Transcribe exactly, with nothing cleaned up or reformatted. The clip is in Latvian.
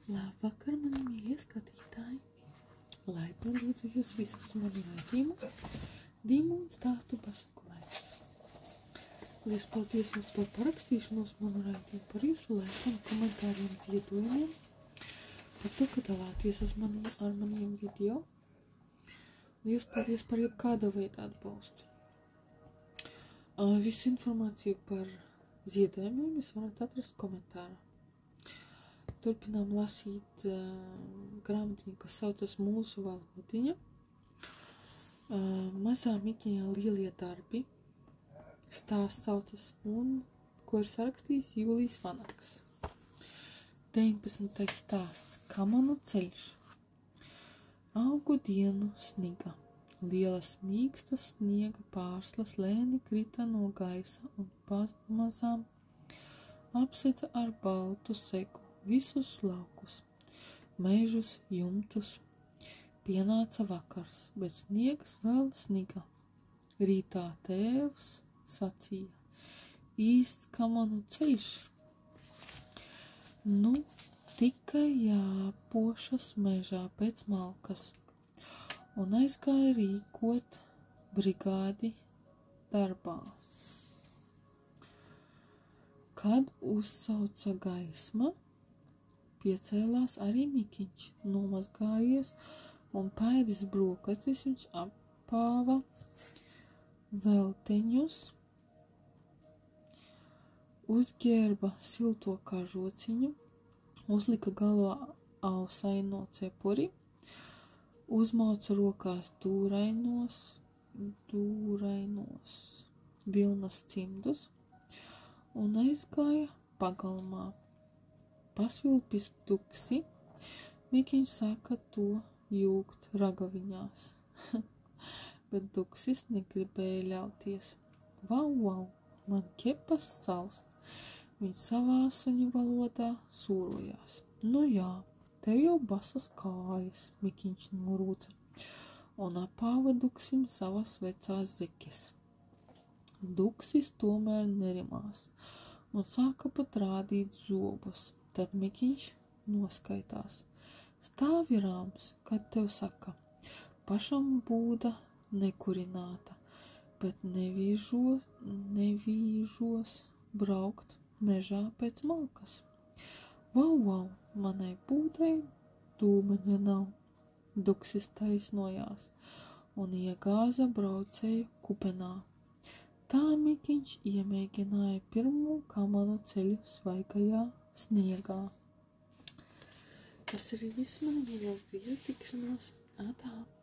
Labvakar, mani mīļie skatītāji! Laipni lūdzu jūs visus uz manu raidījumu Dīmu un stāstu basaku laiks. Lies paldies jums par parakstīšanos manu raidījumu, par jūsu laikiem, komentāriem, ziedojumiem, par to, ka dalāties ar maniem, ar maniem video. Lies paldies par jebkāda veida atbalstu. Uh, visu informāciju par ziedojumiem jūs varat atrast komentārā. Turpinām lasīt uh, grāmatiņu, kas saucas Mūsu valodiņa. Uh, mazā Mikiņā lielie darbi. Stāsts saucas un, ko ir sarakstījis Jūlijs Vanarks. deviņpadsmitais stāsts. Kamanu ceļš. Augu dienu sniga. Lielas mīkstas sniega pārslas lēni krita no gaisa un pamazām apsedza ar baltu segu visus laukus, mežus, jumtus. Pienāca vakars, bet sniegs vēl sniga. Rītā tēvs sacīja: īsts kamanu ceļš. Nu, tikai jāpošas mežā pēc malkas, un aizgāja rīkot brigādi darbā. Kad uzsauca gaisma, piecēlās arī Mikiņš, nomazgājies un pēdis brokastis, viņš apāva velteņus, uzģērba silto kažociņu, uzlika galvā ausaino cepuri, uzmauca rokās dūrainos, dūrainos vilnas cimdus un aizgāja pagalmā. Pasvilpis duksi, Mikiņš sāka to jūgt ragaviņās, bet duksis negribēja ļauties. Vau, vau, man ķepas salst, viņš savā suņu valodā sūrojās. Nu jā, tev jau basas kājas, Mikiņš norūca, un apāva duksim savas vecās zekes. Duksis tomēr nerimās un sāka pat rādīt zobus. Tad Mikiņš noskaitās. Stāvi rāms, kad tev saka, pašam būda nekurināta, bet nevīžos, nevīžos braukt mežā pēc malkas. Vau, vau, manai būdai dūmeņa nav. Duksis taisnojās un iegāza braucēju kupenā. Tā Mikiņš iemēģināja pirmo kamanu ceļu svaigajā sniegā. Tas arī viss, mani mīļie, uz drīz tikšanos. Atā!